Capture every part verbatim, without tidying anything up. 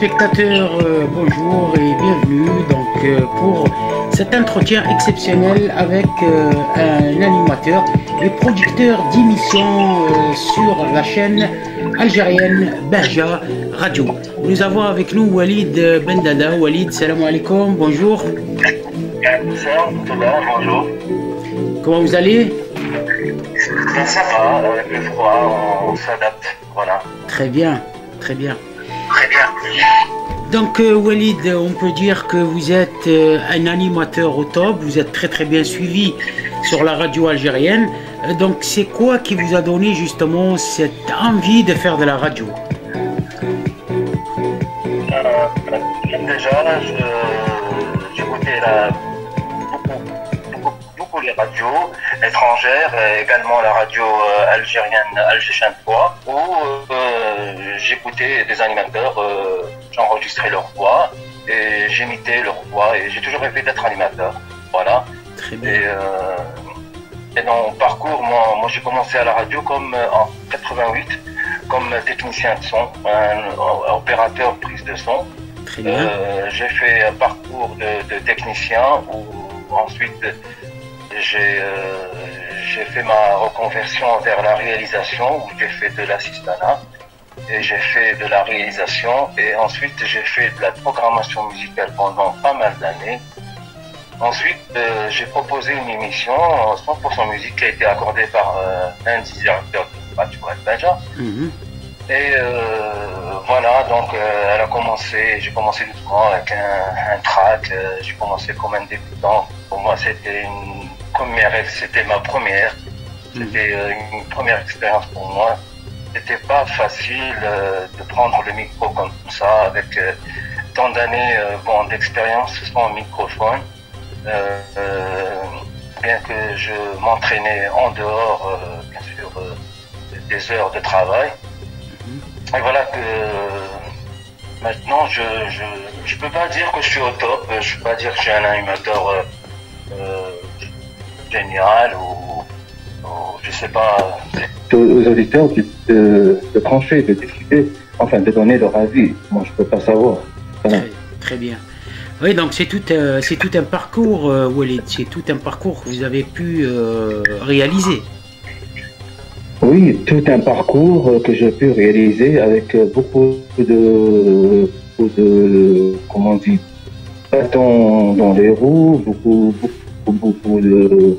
téléspectateurs, euh, bonjour et bienvenue donc, euh, pour cet entretien exceptionnel avec euh, un animateur et producteur d'émissions euh, sur la chaîne algérienne Bahja Radio. Nous avons avec nous Walid Bendada. Walid, salam alaikum, bonjour. Bonjour. Comment vous allez? Ben, ça va, avec le froid, on s'adapte, voilà. Très bien, très bien. Très bien. Donc euh, Walid, on peut dire que vous êtes euh, un animateur au top, vous êtes très très bien suivi sur la radio algérienne. Euh, donc c'est quoi qui vous a donné justement cette envie de faire de la radio? euh, Déjà, j'écoutais la... beaucoup, beaucoup, beaucoup les radios étrangères, et également la radio euh, algérienne Algéchien trois, où euh, j'écoutais des animateurs, euh, j'enregistrais leur voix et j'imitais leur voix, et j'ai toujours rêvé d'être animateur. Voilà. Très bien. Et, euh, et dans mon parcours, moi, moi j'ai commencé à la radio comme euh, en quatre-vingt-huit comme technicien de son, un, un opérateur prise de son. Très bien. Euh, j'ai fait un parcours de, de technicien où ensuite j'ai euh, j'ai fait ma reconversion vers la réalisation, où j'ai fait de l'assistanat et j'ai fait de la réalisation, et ensuite j'ai fait de la programmation musicale pendant pas mal d'années. Ensuite euh, j'ai proposé une émission cent pour cent musique qui a été accordée par euh, un des directeurs de Radio Bahja. Mhm. Et euh, voilà, donc euh, elle a commencé, j'ai commencé doucement avec un, un track, euh, j'ai commencé comme un débutant. Pour moi c'était une première, c'était ma première, c'était euh, une première expérience pour moi. C'était pas facile euh, de prendre le micro comme ça, avec euh, tant d'années euh, bon, d'expérience sans microphone. Euh, euh, bien que je m'entraînais en dehors, euh, bien sûr, euh, des heures de travail. Et voilà que euh, maintenant je, je je peux pas dire que je suis au top, je peux pas dire que je suis un animateur euh, euh, génial ou, ou je sais pas. Aux auditeurs de, de, de trancher, de décider, enfin de donner leur avis. Moi je peux pas savoir. Voilà. Très, très bien. Oui, donc c'est tout, euh, c'est tout un parcours, euh, Walid, c'est tout un parcours que vous avez pu euh, réaliser. Oui, tout un parcours que j'ai pu réaliser avec beaucoup de, beaucoup de, comment on dit, bâtons dans les roues, beaucoup, beaucoup, beaucoup de,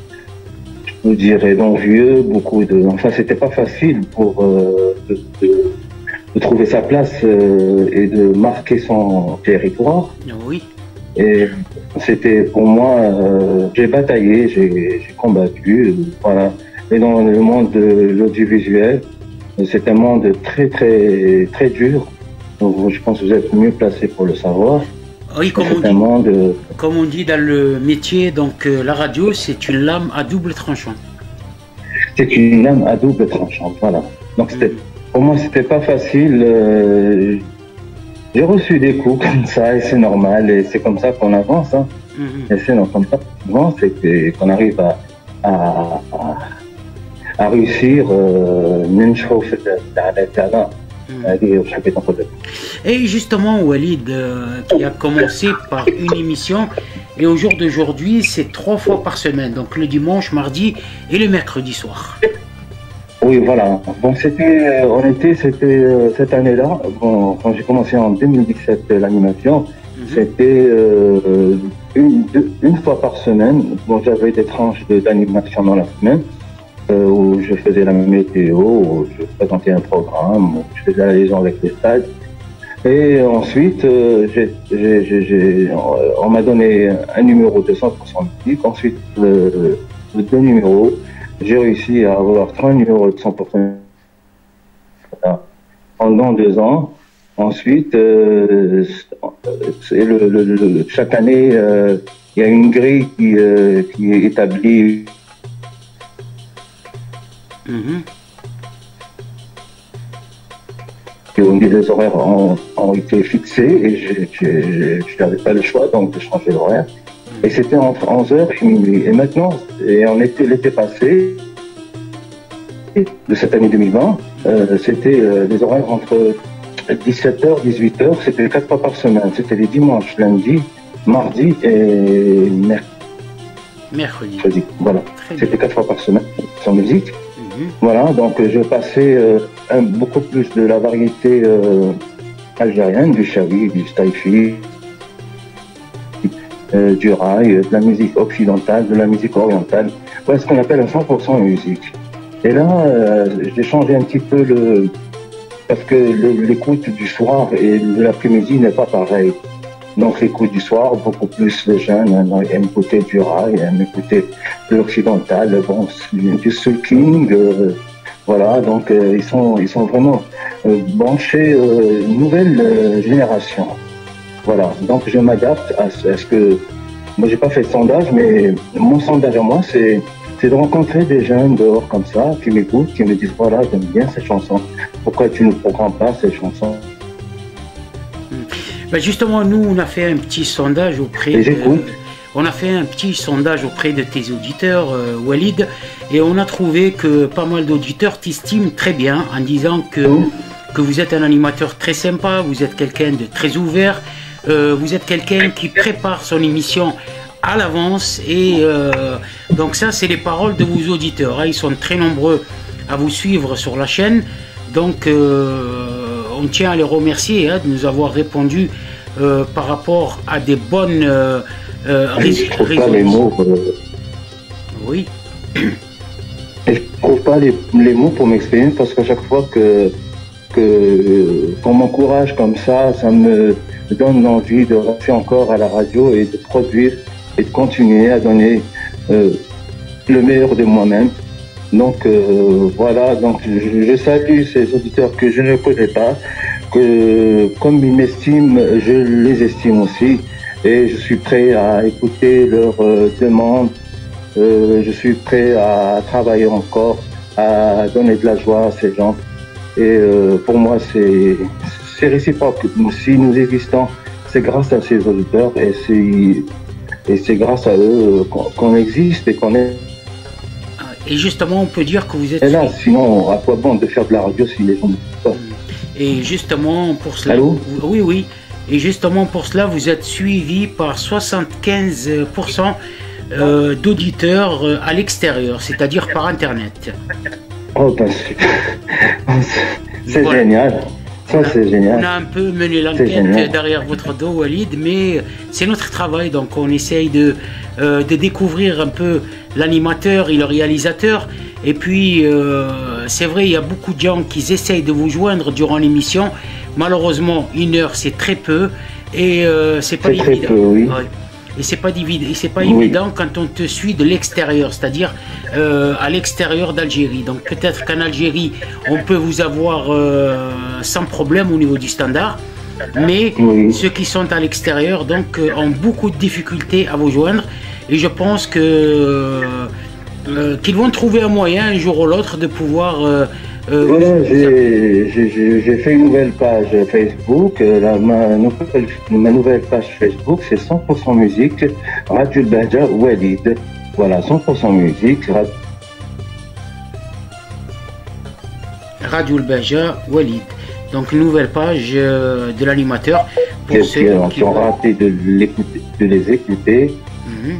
je dirais, d'envieux, beaucoup de, enfin, c'était pas facile pour euh, de, de, de trouver sa place euh, et de marquer son territoire. Oui. Et c'était pour moi, euh, j'ai bataillé, j'ai, j'ai combattu, euh, voilà. Et dans le monde de l'audiovisuel, c'est un monde très très très dur. Donc je pense que vous êtes mieux placé pour le savoir. Oui, comme on, dit, monde... comme on dit dans le métier, donc euh, la radio, c'est une lame à double tranchant. C'est une lame à double tranchant, voilà. Donc c'était, mmh. pour moi, c'était pas facile. Euh, j'ai reçu des coups comme ça, et c'est normal, et c'est comme ça qu'on avance. Hein. Mmh. Et c'est non, comme ça qu'on avance, et qu'on arrive à, à, à à réussir même chose Et justement Walid euh, qui a commencé par une émission, et au jour d'aujourd'hui c'est trois fois par semaine, donc le dimanche, mardi et le mercredi soir. Oui, voilà. Bon, c'était, on était, c'était euh, cette année-là, bon, quand j'ai commencé en deux mille dix-sept l'animation, mm-hmm. c'était euh, une, deux, une fois par semaine. Bon, j'avais des tranches d'animation dans la semaine. Euh, où je faisais la météo, où je présentais un programme, où je faisais la liaison avec les stades. Et ensuite, euh, j'ai, j'ai, j'ai, j'ai, on m'a donné un numéro de cent pour cent musique, ensuite euh, deux numéros. J'ai réussi à avoir trois numéros de cent pour cent pendant deux ans. Ensuite, euh, c'est le, le, le, chaque année, euh, il y a une grille qui, euh, qui est établie. Mmh. Les horaires ont, ont été fixés et je n'avais pas le choix donc de changer l'horaire. Mmh. Et c'était entre onze heures et minuit. Et maintenant, et on était l'été passé, de cette année deux mille vingt, euh, c'était euh, des horaires entre dix-sept heures, dix-huit heures, c'était quatre fois par semaine. C'était les dimanches, lundi, mardi et mercredi. Mercredi. Voilà, c'était quatre fois par semaine en musique. Mm-hmm. Voilà, donc je passais euh, un, beaucoup plus de la variété euh, algérienne, du chawi, du staifi, euh, du rail, de la musique occidentale, de la musique orientale. Ouais, ce qu'on appelle un cent pour cent musique. Et là, euh, j'ai changé un petit peu le... Parce que l'écoute du soir et de l'après-midi n'est pas pareil. Donc l'écoute du soir, beaucoup plus les jeunes aiment écouter du rail, aiment écouter de l'occidental, bon, du soul king, euh, voilà, donc euh, ils sont ils sont vraiment euh, branchés euh, nouvelle euh, génération. Voilà, donc je m'adapte à, à ce que moi j'ai pas fait de sondage, mais mon sondage à moi c'est c'est de rencontrer des jeunes dehors comme ça qui m'écoutent, qui me disent voilà, j'aime bien cette chanson, pourquoi tu ne programmes pas cette chanson? Ben justement, nous, on a fait un petit sondage auprès de, on a fait un petit sondage auprès de tes auditeurs, euh, Walid, et on a trouvé que pas mal d'auditeurs t'estiment très bien en disant que, mmh. que vous êtes un animateur très sympa, vous êtes quelqu'un de très ouvert, euh, vous êtes quelqu'un qui prépare son émission à l'avance, et euh, donc ça, c'est les paroles de vos auditeurs, hein. Ils sont très nombreux à vous suivre sur la chaîne, donc... Euh, on tient à les remercier hein, de nous avoir répondu euh, par rapport à des bonnes euh, euh, rés je trouve pas les mots. Euh... Oui. Et je trouve pas les, les mots pour m'exprimer parce qu'à chaque fois que que qu'on m'encourage comme ça, ça me donne l'envie de rester encore à la radio et de produire et de continuer à donner euh, le meilleur de moi-même. Donc euh, voilà, donc je, je salue ces auditeurs que je ne connais pas, que comme ils m'estiment, je les estime aussi, et je suis prêt à écouter leurs euh, demandes, euh, je suis prêt à travailler encore, à donner de la joie à ces gens. Et euh, pour moi, c'est c'est réciproque. Si nous existons, c'est grâce à ces auditeurs et c'est et c'est grâce à eux qu'on qu'on existe et qu'on est. Et justement, on peut dire que vous êtes... Et là, sinon, à quoi bon de faire de la radio si les gens ne savent pas? Et justement, pour cela... Allô? Oui, oui. Et justement, pour cela, vous êtes suivi par soixante-quinze pour cent euh, d'auditeurs à l'extérieur, c'est-à-dire par Internet. Oh, ben, c'est voilà. Génial. Ça, c'est génial. On a un peu mené l'enquête derrière votre dos, Walid, mais c'est notre travail, donc on essaye de, euh, de découvrir un peu l'animateur et le réalisateur. Et puis, euh, c'est vrai, il y a beaucoup de gens qui essayent de vous joindre durant l'émission. Malheureusement, une heure, c'est très peu. Et euh, c'est pas évident. Peu, oui. Ouais. Et c'est pas, c'est pas oui. évident quand on te suit de l'extérieur, c'est-à-dire euh, à l'extérieur d'Algérie. Donc peut-être qu'en Algérie, on peut vous avoir euh, sans problème au niveau du standard, mais oui. ceux qui sont à l'extérieur donc euh, ont beaucoup de difficultés à vous joindre. Et je pense que euh, qu'ils vont trouver un moyen un jour ou l'autre de pouvoir. Euh, Euh, voilà, j'ai fait une nouvelle page Facebook. La, ma, nouvelle, ma nouvelle page Facebook, c'est cent pour cent musique, Radio Bahja Walid. Voilà, cent pour cent musique. Radio, Radio Bahja Walid. Donc, une nouvelle page euh, de l'animateur. Pour ceux qui, qui ont raté de, de les écouter. Mm-hmm.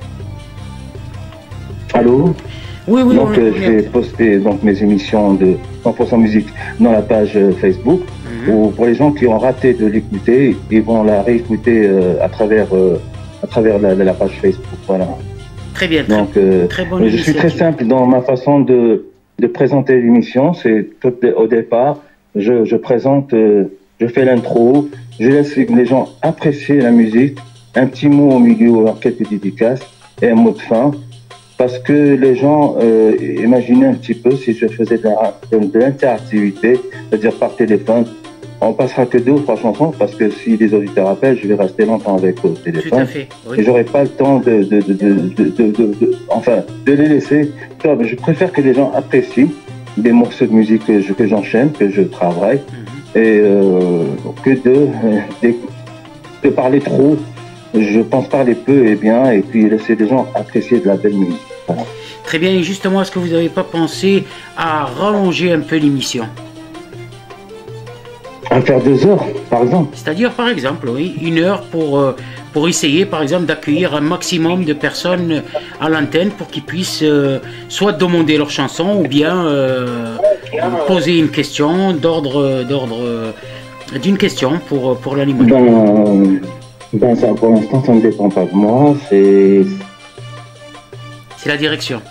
Allô? Oui, oui, donc oui, j'ai posté donc mes émissions de cent pour cent musique dans la page Facebook. Mm-hmm. Où, pour les gens qui ont raté de l'écouter, ils vont la réécouter euh, à travers euh, à travers la, la page Facebook. Voilà. Très bien. Donc euh, très bonne je suis très simple dans ma façon de de présenter l'émission. C'est tout au départ, je, je présente, euh, je fais l'intro, je laisse les gens apprécier la musique, un petit mot au milieu, alors quelques dédicaces et un mot de fin. Parce que les gens, euh, imaginez un petit peu si je faisais de, de, de l'interactivité, c'est-à-dire par téléphone, on passera que deux ou trois chansons parce que si les auditeurs appellent, je vais rester longtemps avec eux au téléphone. Tout à fait, oui. Et j'aurai pas le temps de, de, de, de, de, de, de, de, enfin, de les laisser. Je préfère que les gens apprécient des morceaux de musique que, je, que j'enchaîne, que je travaille, mm-hmm. et euh, que de, de, de parler trop. Je pense parler peu et bien, et puis laisser les gens apprécier de la belle musique. Voilà. Très bien, et justement, est-ce que vous n'avez pas pensé à rallonger un peu l'émission? À faire deux heures, par exemple. C'est-à-dire, par exemple, oui, une heure pour, euh, pour essayer, par exemple, d'accueillir un maximum de personnes à l'antenne pour qu'ils puissent euh, soit demander leur chanson ou bien euh, poser une question d'ordre d'ordre euh, d'une question pour, pour l'animateur. Ben, ben ça, pour l'instant, ça ne dépend pas de moi. C'est C'est la direction.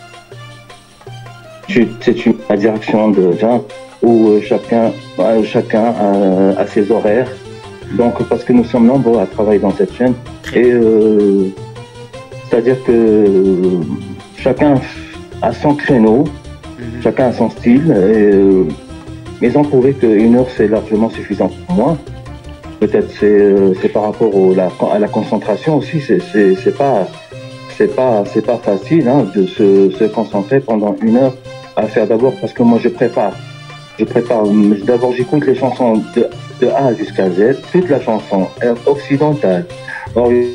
C'est une la direction de gens où euh, chacun, euh, chacun a, a ses horaires. Donc, parce que nous sommes nombreux à travailler dans cette chaîne. Et euh, c'est-à-dire que euh, chacun a son créneau, mm-hmm. chacun a son style. Et, euh, mais ils ont prouvé qu'une heure, c'est largement suffisant pour moi. Peut-être c'est euh, c'est par rapport au, la, à la concentration aussi. C'est pas, c'est pas, c'est pas facile hein, de se, se concentrer pendant une heure à faire d'abord parce que moi je prépare. Je prépare, d'abord j'écoute les chansons de, de A jusqu'à Z, toute la chanson occidentale, ori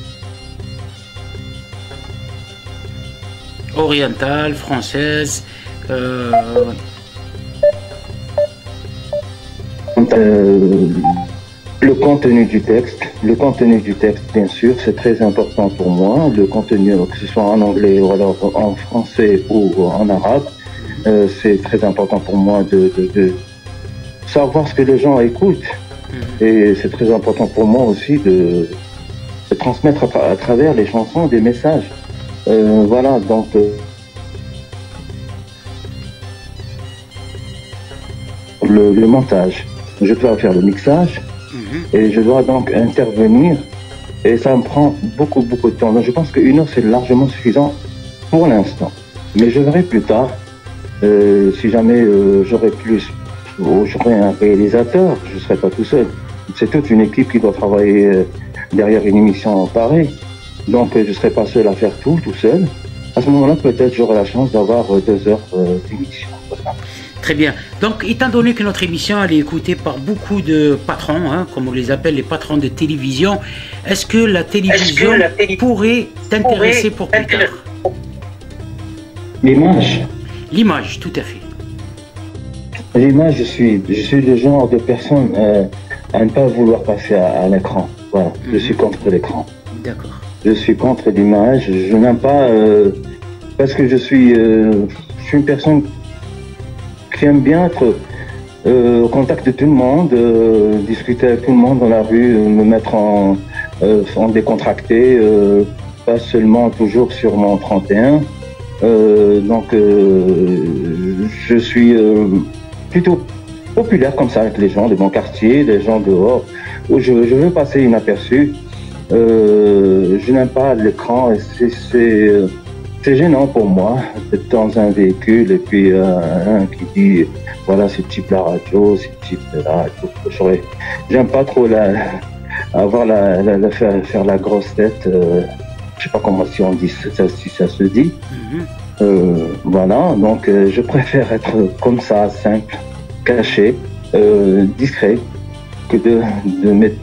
orientale, française, euh... Euh, le contenu du texte, le contenu du texte bien sûr c'est très important pour moi, le contenu que ce soit en anglais ou alors en français ou en arabe. Euh, c'est très important pour moi de, de, de savoir ce que les gens écoutent. Mmh. Et c'est très important pour moi aussi de, de transmettre à, tra à travers les chansons des messages. Euh, voilà, donc... Euh, le, le montage. Je dois faire le mixage mmh. et je dois donc intervenir. Et ça me prend beaucoup, beaucoup de temps. Donc je pense qu'une heure, c'est largement suffisant pour l'instant. Mais je verrai plus tard. Euh, si jamais euh, j'aurais plus, j'aurais un réalisateur, je ne serais pas tout seul. C'est toute une équipe qui doit travailler euh, derrière une émission pareille. Donc euh, je ne serais pas seul à faire tout, tout seul. À ce moment-là, peut-être j'aurai la chance d'avoir euh, deux heures euh, d'émission. Voilà. Très bien. Donc, étant donné que notre émission elle est écoutée par beaucoup de patrons, hein, comme on les appelle les patrons de télévision, est-ce que la télévision que la télé pourrait t'intéresser pour plus tard? L'image. L'image, tout à fait. L'image, je suis, je suis le genre de personne euh, à ne pas vouloir passer à, à l'écran. Voilà, mm-hmm. je suis contre l'écran. D'accord. Je suis contre l'image. Je n'aime pas euh, parce que je suis, euh, je suis une personne qui aime bien être euh, au contact de tout le monde, euh, discuter avec tout le monde dans la rue, euh, me mettre en, euh, en décontracté, euh, pas seulement toujours sur mon trente et un. Euh, donc, euh, je suis euh, plutôt populaire comme ça avec les gens de mon quartier, les gens dehors, où je, je veux passer inaperçu. Euh, je n'aime pas l'écran et c'est gênant pour moi d'être dans un véhicule et puis euh, un qui dit voilà c'est type la radio, c'est type la radio. J'aime pas trop la, avoir la, la, la faire, faire la grosse tête. Euh, je sais pas comment si on dit ça, si ça se dit. Mm-hmm. euh, voilà, donc euh, je préfère être comme ça, simple, caché, euh, discret, que de, de, mettre,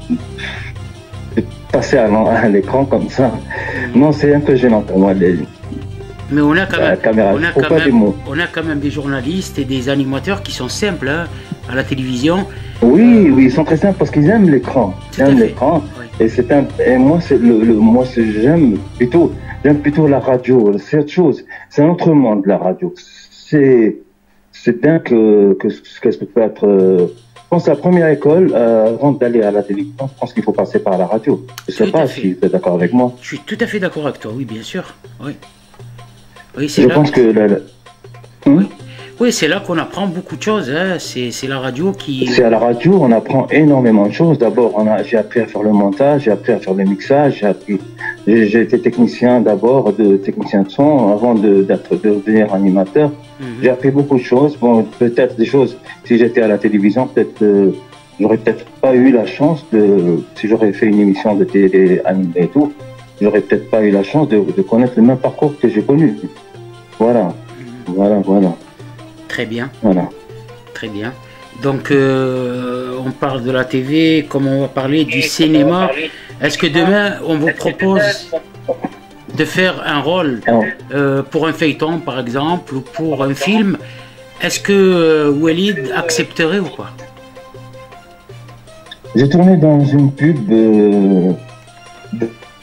de passer à, à l'écran comme ça. Mm-hmm. Non, c'est un peu gênant pour moi. Les, Mais on a quand même, caméra, on a quand même, on a quand même des journalistes et des animateurs qui sont simples hein, à la télévision. Oui, euh, oui, ils sont très simples parce qu'ils aiment l'écran. Ils aiment l'écran. Oui. Et c'est un, et moi, c'est le, le, moi, j'aime plutôt, j'aime plutôt la radio. C'est autre chose. C'est un autre monde, la radio. C'est, c'est bien que, que, que ce peut être, euh, je pense à la première école, euh, avant d'aller à la télévision, je pense qu'il faut passer par la radio. Je sais pas si vous êtes d'accord avec moi. Je suis tout à fait d'accord avec toi, oui, bien sûr. Oui. Oui, je là pense que, que la, la... oui, oui c'est là qu'on apprend beaucoup de choses. Hein. C'est la radio qui. C'est à la radio, on apprend énormément de choses. D'abord, j'ai appris à faire le montage, j'ai appris à faire le mixage, j'ai appris. J'ai été technicien d'abord, de technicien de son, avant de, de devenir animateur. Mm-hmm. J'ai appris beaucoup de choses. Bon, peut-être des choses. Si j'étais à la télévision, peut-être euh, j'aurais peut-être pas eu la chance de. Si j'aurais fait une émission de télé animée et tout. J'aurais peut-être pas eu la chance de, de connaître le même parcours que j'ai connu. Voilà, mmh. voilà, voilà. Très bien. Voilà. Très bien. Donc, euh, on parle de la T V, comme on va parler du cinéma. Est-ce que demain, on vous propose de faire un rôle euh, pour un feuilleton, par exemple, ou pour un film? Est-ce que euh, Walid accepterait ou pas? J'ai tourné dans une pub. Euh, de...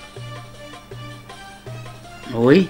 Oui.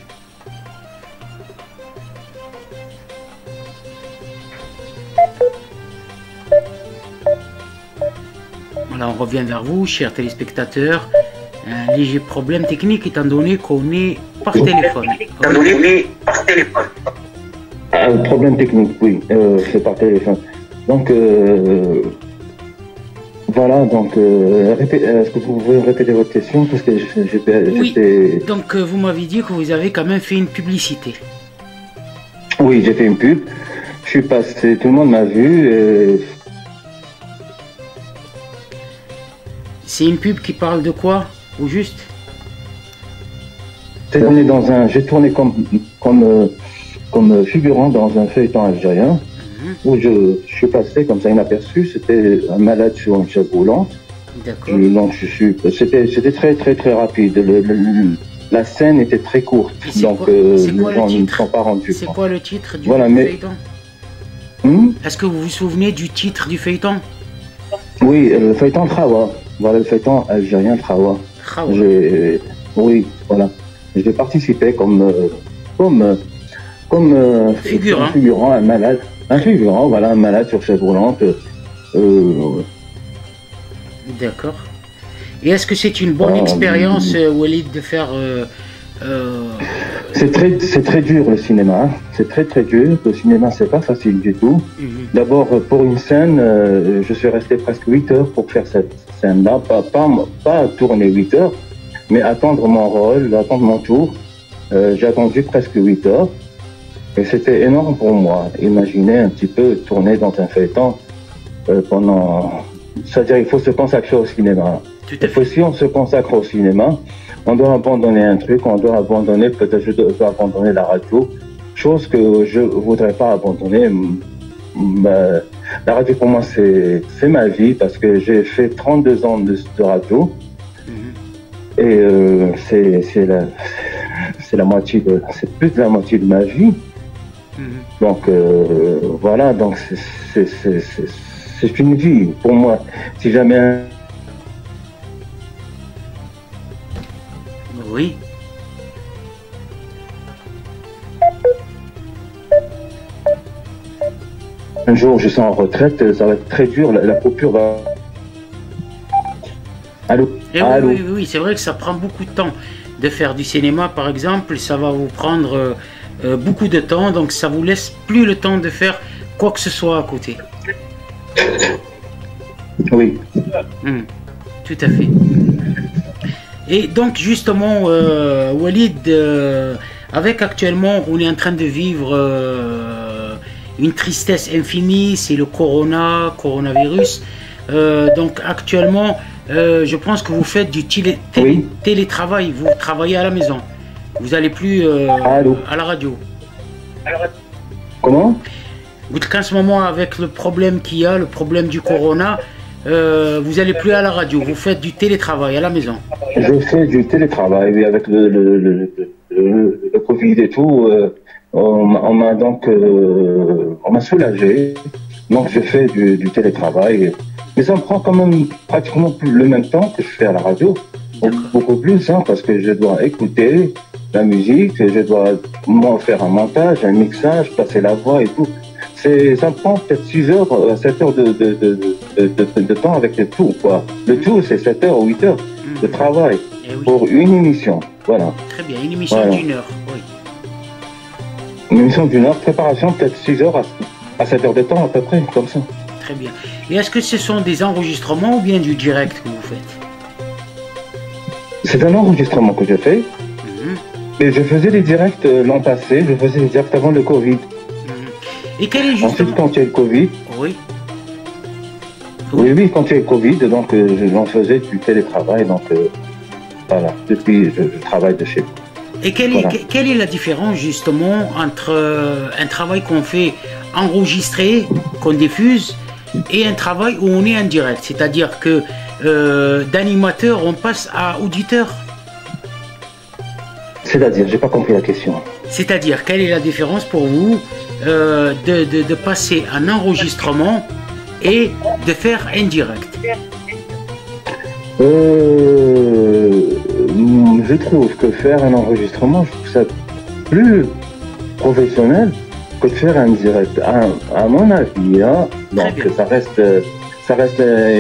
Voilà, on revient vers vous, chers téléspectateurs. Un léger problème technique étant donné qu'on est par téléphone. Étant donné qu'on est par téléphone. Ah, problème technique, oui, euh, c'est par téléphone. Donc, euh, voilà, donc, euh, est-ce que vous pouvez répéter votre question? Parce que j'étais... Oui, donc euh, vous m'avez dit que vous avez quand même fait une publicité. Oui, j'ai fait une pub. Je suis passé, tout le monde m'a vu. Et... C'est une pub qui parle de quoi, au juste? J'ai tourné dans un, j'ai tourné comme, comme, euh, comme figurant dans un feuilleton algérien, mm-hmm. où je, je suis passé comme ça inaperçu. C'était un malade sur une chaise roulante. D'accord. Donc je suis, c'était, c'était très très très rapide. Le, le, le, la scène était très courte, donc quoi, euh, les gens ne sont pas rendus. C'est quoi le titre du voilà, mais... feuilleton? hmm Est-ce que vous vous souvenez du titre du feuilleton? Oui, le feuilleton Trawa. Voilà le feuilleton algérien Trawa. J'ai, oui, voilà. J'ai participé comme, euh, comme, euh, comme euh, figurant. un figurant, un malade, un figurant, voilà, un malade sur chaise roulante. Euh, D'accord. Et est-ce que c'est une bonne euh, expérience, euh, Walid, de faire euh, euh... C'est très, c'est très dur le cinéma. Hein. C'est très très dur. Le cinéma, c'est pas facile du tout. Mm-hmm. D'abord, pour une scène, euh, je suis resté presque huit heures pour faire cette scène-là. Pas, pas, pas tourner huit heures, mais attendre mon rôle, attendre mon tour. Euh, j'ai attendu presque huit heures. Et c'était énorme pour moi. Imaginez un petit peu tourner dans un feuilleton euh, pendant... C'est-à-dire qu'il faut se consacrer au cinéma. Tout à fait. Si on se consacre au cinéma, on doit abandonner un truc, on doit abandonner, peut-être je dois abandonner la radio, chose que je ne voudrais pas abandonner. La radio pour moi c'est ma vie parce que j'ai fait trente-deux ans de, de radio mm-hmm. et euh, c'est la, la moitié, de, c'est plus de la moitié de ma vie. Mm-hmm. Donc euh, voilà, donc c'est une vie pour moi. Si jamais un... Oui. Un jour, je suis en retraite, ça va être très dur, la, la coupure va... Allô? Et Allô? Oui, oui, oui, c'est vrai que ça prend beaucoup de temps de faire du cinéma, par exemple, ça va vous prendre euh, beaucoup de temps, donc ça vous laisse plus le temps de faire quoi que ce soit à côté. Oui. Mmh, tout à fait. Et donc justement, euh, Walid, euh, avec actuellement, on est en train de vivre euh, une tristesse infinie, c'est le corona, coronavirus. Euh, donc actuellement, euh, je pense que vous faites du télé télé oui. télétravail, vous travaillez à la maison. Vous n'allez plus euh, à la radio. Comment? Vous qu'en ce moment, avec le problème qu'il y a, le problème du corona, Euh, vous n'allez plus à la radio, vous faites du télétravail à la maison. Je fais du télétravail, oui, avec le, le, le, le, le Covid et tout. Euh, on, on m'a donc euh, on m'a soulagé. Donc je fais du, du télétravail. Mais ça me prend quand même pratiquement plus le même temps que je fais à la radio. Beaucoup plus, hein, parce que je dois écouter la musique, je dois faire un montage, un mixage, passer la voix et tout. Ça me prend peut-être six heures, sept heures de, de, de, de, de, de temps avec le tout, quoi. Le tout, c'est sept heures ou huit heures mmh. de travail oui. pour une émission, voilà. Très bien, une émission voilà. d'une heure, oui. Une émission d'une heure, préparation peut-être six heures à, à sept heures de temps à peu près, comme ça. Très bien. Et est-ce que ce sont des enregistrements ou bien du direct que vous faites? C'est un enregistrement que je fais. Mmh. Et je faisais des directs l'an passé, je faisais des directs avant le Covid. Et quel est justement... Ensuite, quand il y a eu le Covid... Oui. Oui, oui, oui quand il y a eu le Covid, donc euh, j'en faisais du télétravail, donc euh, voilà, depuis je, je travaille de chez moi. Et quelle, voilà. est, quelle est la différence justement entre euh, un travail qu'on fait enregistré, qu'on diffuse, et un travail où on est en direct, c'est-à-dire que euh, d'animateur, on passe à auditeur? C'est-à-dire, j'ai pas compris la question. C'est-à-dire, quelle est la différence pour vous euh, de, de, de passer un enregistrement et de faire un direct? euh, Je trouve que faire un enregistrement, je trouve ça plus professionnel que de faire un direct. À, à mon avis, hein, donc ça reste, ça reste,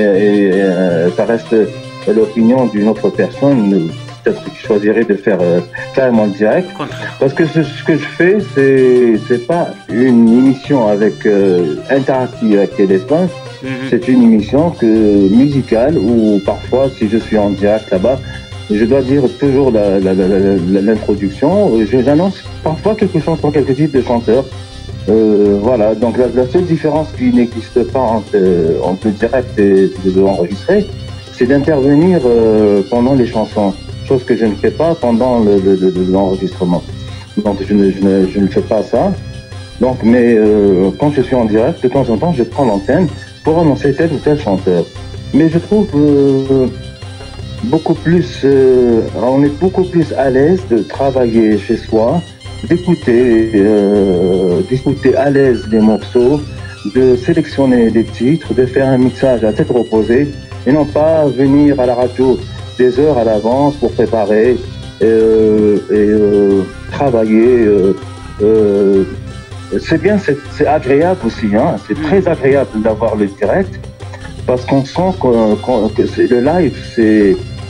euh, ça reste l'opinion d'une autre personne. Peut-être que je choisirais de faire euh, carrément le direct. Parce que ce, ce que je fais, c'est, c'est pas une émission avec euh, interactive avec téléphone. Mm-hmm. C'est une émission que, musicale où parfois, si je suis en direct là-bas, je dois dire toujours la, la, la, la, l'introduction. J'annonce parfois quelque chose pour quelques types de chanteurs. Euh, voilà, donc la, la seule différence qui n'existe pas entre, entre le direct et l'enregistré, c'est d'intervenir euh, pendant les chansons. Chose que je ne fais pas pendant le, le, le, l'enregistrement. Donc je ne, je, ne, je ne fais pas ça. Donc, mais euh, quand je suis en direct, de temps en temps, je prends l'antenne pour annoncer tel ou tel chanteur. Mais je trouve euh, beaucoup plus, euh, on est beaucoup plus à l'aise de travailler chez soi, d'écouter, euh, d'écouter à l'aise les morceaux, de sélectionner des titres, de faire un mixage à tête reposée, et non pas venir à la radio des heures à l'avance pour préparer euh, et euh, travailler. Euh, euh, c'est bien, c'est, c'est agréable aussi, hein, c'est très agréable d'avoir le direct parce qu'on sent qu'on, qu'on, que c'est, le live, c'est,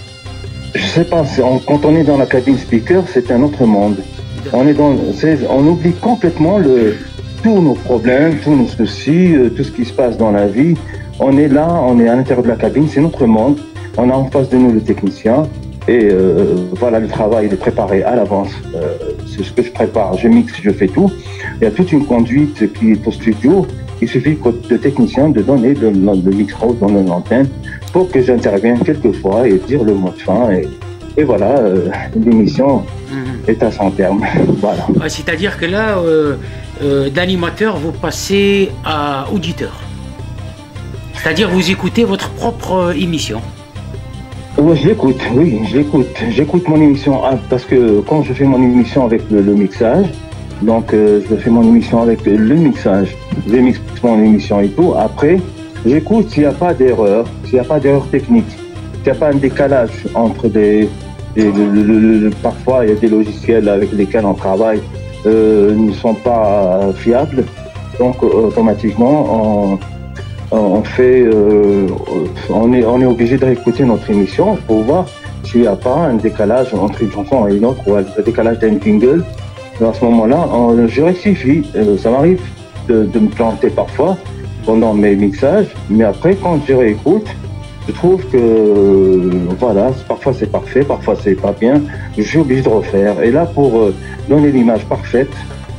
je sais pas, c'est, on, quand on est dans la cabine speaker, c'est un autre monde. On est dans, c'est, on oublie complètement le, tous nos problèmes, tous nos soucis, euh, tout ce qui se passe dans la vie. On est là, on est à l'intérieur de la cabine, c'est notre monde. On a en face de nous le technicien et euh, voilà, le travail est préparé à l'avance. Euh, c'est ce que je prépare, je mixe, je fais tout. Il y a toute une conduite qui est au studio. Il suffit que le technicien de donner le, le micro dans l'antenne pour que j'intervienne quelquefois et dire le mot de fin. Et, et voilà, euh, l'émission mmh. est à son terme. Voilà. C'est-à-dire que là, euh, euh, d'animateur, vous passez à auditeur. C'est-à-dire vous écoutez votre propre émission. Oui, je l'écoute, oui, je l'écoute. J'écoute mon émission parce que quand je fais mon émission avec le, le mixage, donc euh, je fais mon émission avec le mixage, je mixe mon émission et tout. Après, j'écoute s'il n'y a pas d'erreur, s'il n'y a pas d'erreur technique, s'il n'y a pas un décalage entre des... des le, le, le, parfois, il y a des logiciels avec lesquels on travaille euh, ne sont pas fiables. Donc, automatiquement, on... On fait, euh, on est, on est obligé de réécouter notre émission pour voir s'il n'y a pas un décalage entre une chanson et une autre ou un décalage d'un jingle. Et à ce moment-là, on, je rectifie. Euh, ça m'arrive de, de me planter parfois pendant mes mixages, mais après, quand je réécoute, je trouve que euh, voilà, parfois c'est parfait, parfois c'est pas bien. Je suis obligé de refaire. Et là, pour euh, donner l'image parfaite,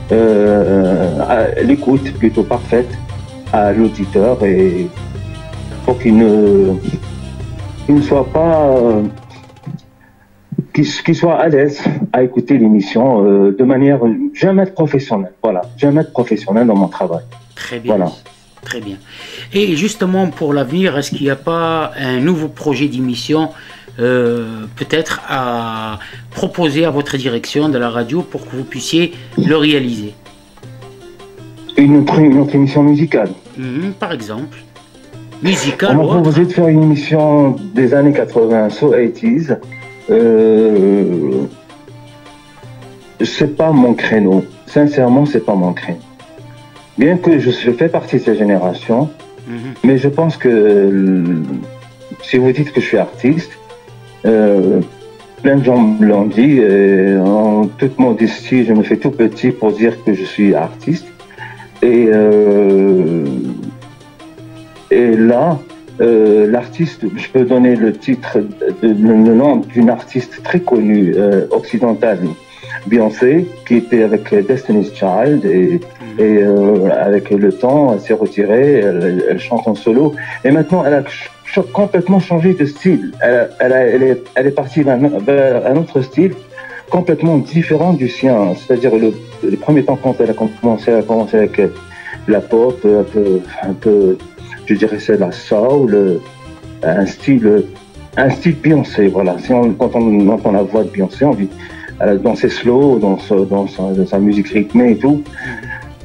euh, l'écoute plutôt parfaite à l'auditeur et pour qu'il ne, qu'il ne soit pas, euh, qu'il, qu'il soit à l'aise à écouter l'émission euh, de manière jamais professionnelle. Voilà, jamais professionnelle dans mon travail. Très bien. Voilà. Très bien. Et justement pour l'avenir, est-ce qu'il n'y a pas un nouveau projet d'émission euh, peut-être à proposer à votre direction de la radio pour que vous puissiez le réaliser? Une autre, une autre émission musicale. Mmh, par exemple. Musicale. On m'a proposé de faire une émission des années quatre-vingts, so eighties. Euh, c'est pas mon créneau. Sincèrement, c'est pas mon créneau. Bien que je, je fais partie de cette génération, mmh. mais je pense que euh, si vous dites que je suis artiste, euh, plein de gens me l'ont dit, et en toute modestie, je me fais tout petit pour dire que je suis artiste. Et, euh, et là, euh, l'artiste, je peux donner le titre, de, le, le nom d'une artiste très connue, euh, occidentale, Beyoncé, qui était avec Destiny's Child, et, et euh, avec le temps, elle s'est retirée, elle, elle chante en solo, et maintenant elle a ch- complètement changé de style. Elle, elle, a, elle, est, elle est partie vers un autre style, complètement différent du sien. C'est-à-dire le, les premiers temps quand elle a commencé, elle a commencé avec la pop, un peu, un peu, je dirais c'est la soul, un style, un style Beyoncé. Voilà. Si on, quand on entend la voix de Beyoncé, on dit dans ses slow, dans, dans, sa, dans sa musique rythmée et tout.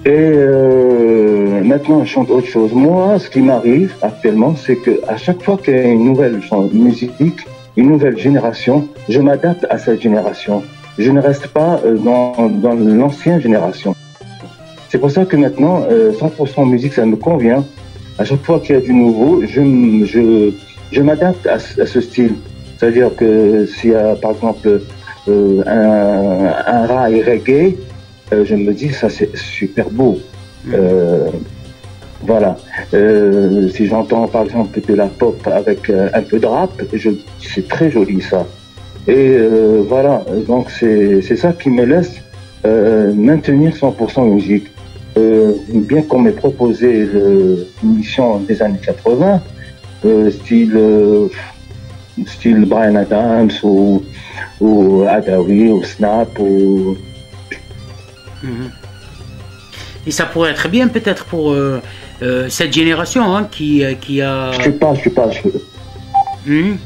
Et euh, maintenant, je chante autre chose. Moi, ce qui m'arrive actuellement, c'est que à chaque fois qu'il y a une nouvelle musique, une nouvelle génération, je m'adapte à cette génération. Je ne reste pas dans, dans l'ancienne génération. C'est pour ça que maintenant, euh, cent pour cent musique, ça me convient. À chaque fois qu'il y a du nouveau, je, je, je m'adapte à, à ce style. C'est-à-dire que s'il y a, par exemple, euh, un, un rail reggae, euh, je me dis, ça c'est super beau. Euh, voilà. Euh, si j'entends, par exemple, de la pop avec euh, un peu de rap, c'est très joli, ça. Et euh, voilà, donc c'est ça qui me laisse euh, maintenir cent pour cent musique. Euh, bien qu'on m'ait proposé une mission des années quatre-vingt, euh, style, euh, style Bryan Adams ou, ou Adawi ou Snap. Ou... Mm-hmm. Et ça pourrait être bien peut-être pour euh, euh, cette génération hein, qui, qui a... Je ne sais pas, je ne sais pas. Je... Mm-hmm.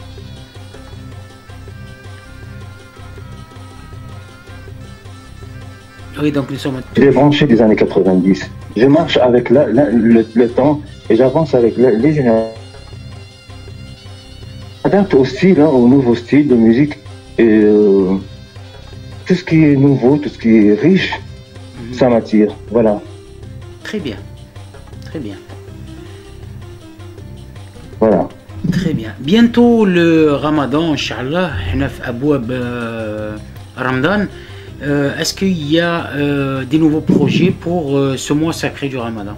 Oui, donc nous sommes... Je l'ai branché des années quatre-vingt-dix. Je marche avec la, la, le, le temps et j'avance avec la, les générations. J'adapte au style, hein, au nouveau style de musique. Et euh, tout ce qui est nouveau, tout ce qui est riche, mm-hmm. ça m'attire. Voilà. Très bien. Très bien. Voilà. Très bien. Bientôt le Ramadan, Inch'Allah, Hnaf Abouab Ramadan. Euh, Est-ce qu'il y a euh, des nouveaux projets pour euh, ce mois sacré du Ramadan?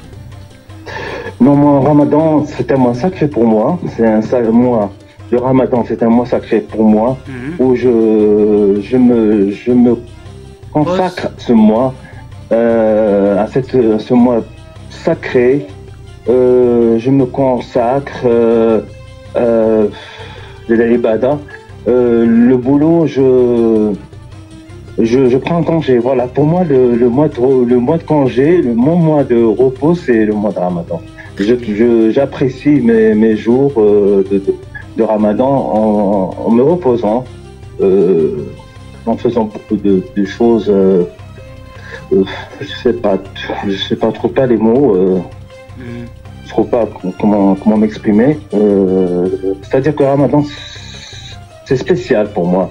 Non, mon Ramadan, c'est un mois sacré pour moi. C'est un mois. Le Ramadan, c'est un mois sacré pour moi, mm-hmm. où je, je, me, je me consacre ce mois, euh, à, cette, à ce mois sacré. Euh, je me consacre euh, euh, de l'ibada. Euh, le boulot, je... Je, je prends un congé, voilà. Pour moi, le, le, mois, de, le mois de congé, le, mon mois de repos, c'est le mois de Ramadan. J'apprécie mes, mes jours euh, de, de, de Ramadan en, en me reposant, euh, en faisant beaucoup de, de choses. Euh, euh, je sais pas, je sais pas trop pas les mots. Euh, mm. Je trouve pas comment comment m'exprimer. Euh, C'est-à-dire que Ramadan, c'est spécial pour moi.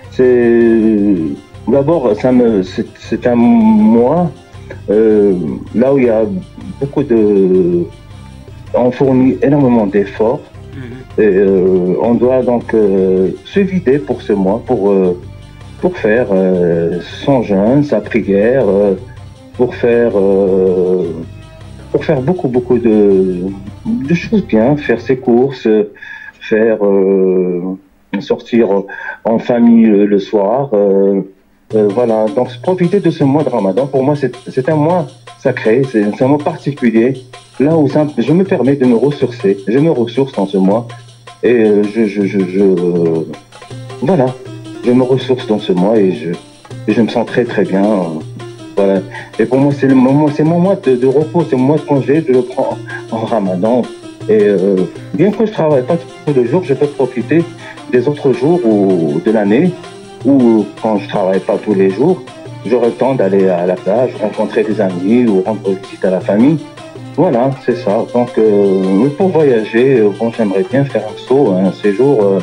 C'est D'abord, c'est un mois euh, là où il y a beaucoup de... On fournit énormément d'efforts mmh. et euh, on doit donc euh, se vider pour ce mois, pour, euh, pour faire euh, son jeûne, sa prière, euh, pour faire, euh, pour faire beaucoup, beaucoup de, de choses bien, faire ses courses, faire euh, sortir en famille le, le soir. Euh, Euh, voilà, donc profiter de ce mois de Ramadan, pour moi c'est un mois sacré, c'est un mois particulier, là où ça, je me permets de me ressourcer, je me ressource dans ce mois, et euh, je, je, je, je euh, voilà, je me ressource dans ce mois et je, et je me sens très très bien, euh, voilà. Et pour moi c'est mon mois de, de repos, c'est mon mois de congé, je le prends en, en Ramadan, et euh, bien que je travaille pas tous les jours, je peux profiter des autres jours ou de l'année, ou quand je travaille pas tous les jours, j'aurai le temps d'aller à la plage, rencontrer des amis ou rendre visite à la famille. Voilà, c'est ça. Donc euh, pour voyager, bon, j'aimerais bien faire un saut, un séjour euh,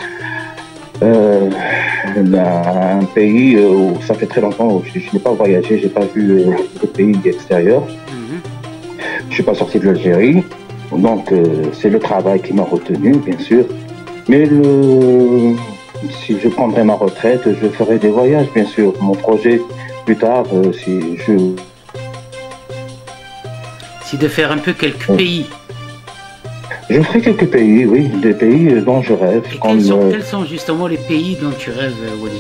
euh, dans un pays où ça fait très longtemps où je, je n'ai pas voyagé, j'ai pas vu euh, de pays extérieurs. Mm-hmm. Je suis pas sorti de l'Algérie, donc euh, c'est le travail qui m'a retenu, bien sûr. Mais le si je prendrai ma retraite, je ferai des voyages, bien sûr. Mon projet, plus tard, euh, si je... C'est de faire un peu quelques oui. pays. Je ferai quelques pays, oui, des pays dont je rêve. Et quels, sont, euh... quels sont justement les pays dont tu rêves, Walid?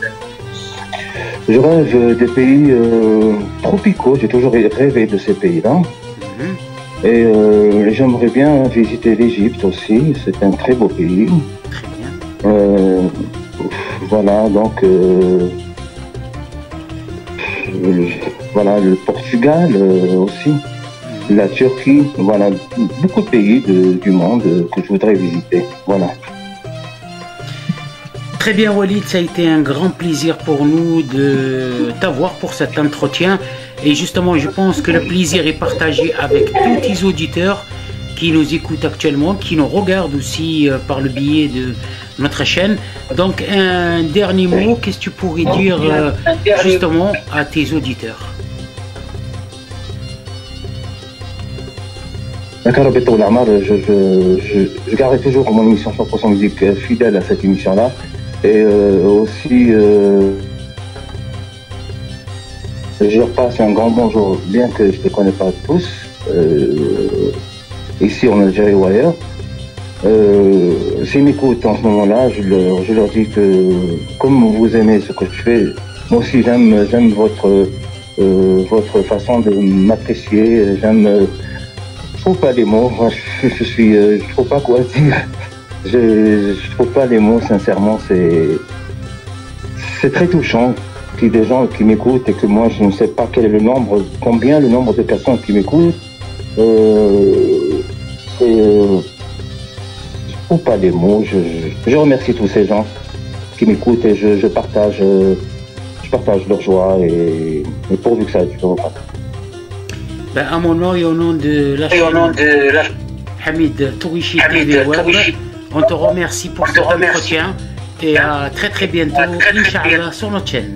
Je rêve des pays euh, tropicaux, j'ai toujours rêvé de ces pays-là. Mm-hmm. Et euh, j'aimerais bien visiter l'Égypte aussi, c'est un très beau pays. Très bien. Euh, voilà, donc euh, voilà, le Portugal euh, aussi, la Turquie, voilà, beaucoup de pays de, du monde que je voudrais visiter, voilà. très bien Walid, ça a été un grand plaisir pour nous de t'avoir pour cet entretien. Et justement, je pense que le plaisir est partagé avec tous tes auditeurs qui nous écoutent actuellement, qui nous regardent aussi euh, par le biais de notre chaîne. Donc un dernier mot, qu'est-ce que tu pourrais dire euh, justement à tes auditeurs? D'accord, je, je, je, je garde toujours mon émission cent pour cent musique fidèle à cette émission-là. Et euh, aussi, euh, je leur passe un grand bonjour, bien que je ne les connais pas tous, euh, ici en Algérie ou ailleurs. Euh, S'ils m'écoutent en ce moment-là, je leur, je leur dis que comme vous aimez ce que je fais, moi aussi j'aime j'aime votre, euh, votre façon de m'apprécier, j'aime... Euh, je trouve pas les mots, moi je, je suis, euh, je trouve pas quoi dire, je, je trouve pas les mots, sincèrement, c'est, c'est très touchant qu'il y ait des gens qui m'écoutent et que moi je ne sais pas quel est le nombre, combien le nombre de personnes qui m'écoutent, euh, c'est, euh, je trouve pas les mots, je, je, je remercie tous ces gens qui m'écoutent et je, je partage, euh, je partage leur joie et, et pourvu que ça dure. Ben, à mon nom et au nom de la chaîne Hamid Touichi T V Web, on te remercie pour cet entretien et à très très bientôt, Inch'Allah, sur notre chaîne.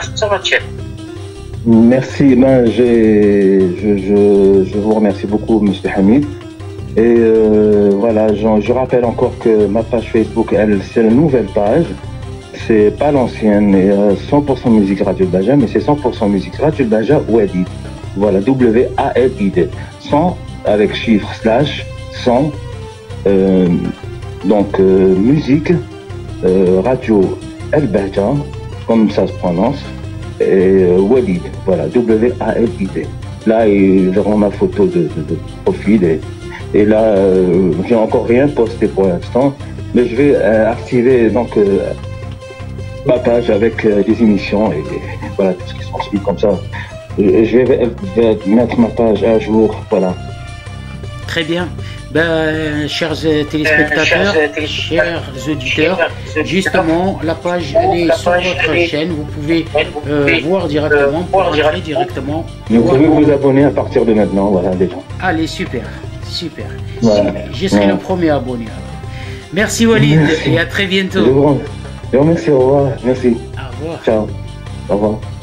Merci, ben, je, je, je vous remercie beaucoup, monsieur Hamid. Et euh, voilà, je, je rappelle encore que ma page Facebook, elle, c'est la nouvelle page. C'est pas l'ancienne, euh, cent pour cent musique Radio Baja, mais c'est cent pour cent musique Radio Baja Walid. Voilà, W A L I D. cent avec chiffre slash cent. Euh, donc, euh, musique, euh, radio El Bahja, comme ça se prononce, et euh, Walid. Voilà, W A L I D. Là, ils verront ma photo de, de, de profil. Et, et là, euh, j'ai encore rien posté pour l'instant, mais je vais euh, activer donc euh, ma page avec euh, des émissions et, et voilà, tout ce qui s'en suit comme ça. Je vais, vais mettre ma page à jour, voilà. Très bien. Ben, chers téléspectateurs, euh, chers, chers auditeurs, justement, la page elle est sur votre chaîne. Vous pouvez euh, voir directement, voir directement. Vous pouvez vous abonner à partir de maintenant, voilà, déjà. Allez, super, super. Voilà. Je serai voilà. le premier abonné. Alors. Merci Walid Merci. Et à très bientôt. Je vous remercie, au revoir, merci. Au revoir. Ciao, au revoir.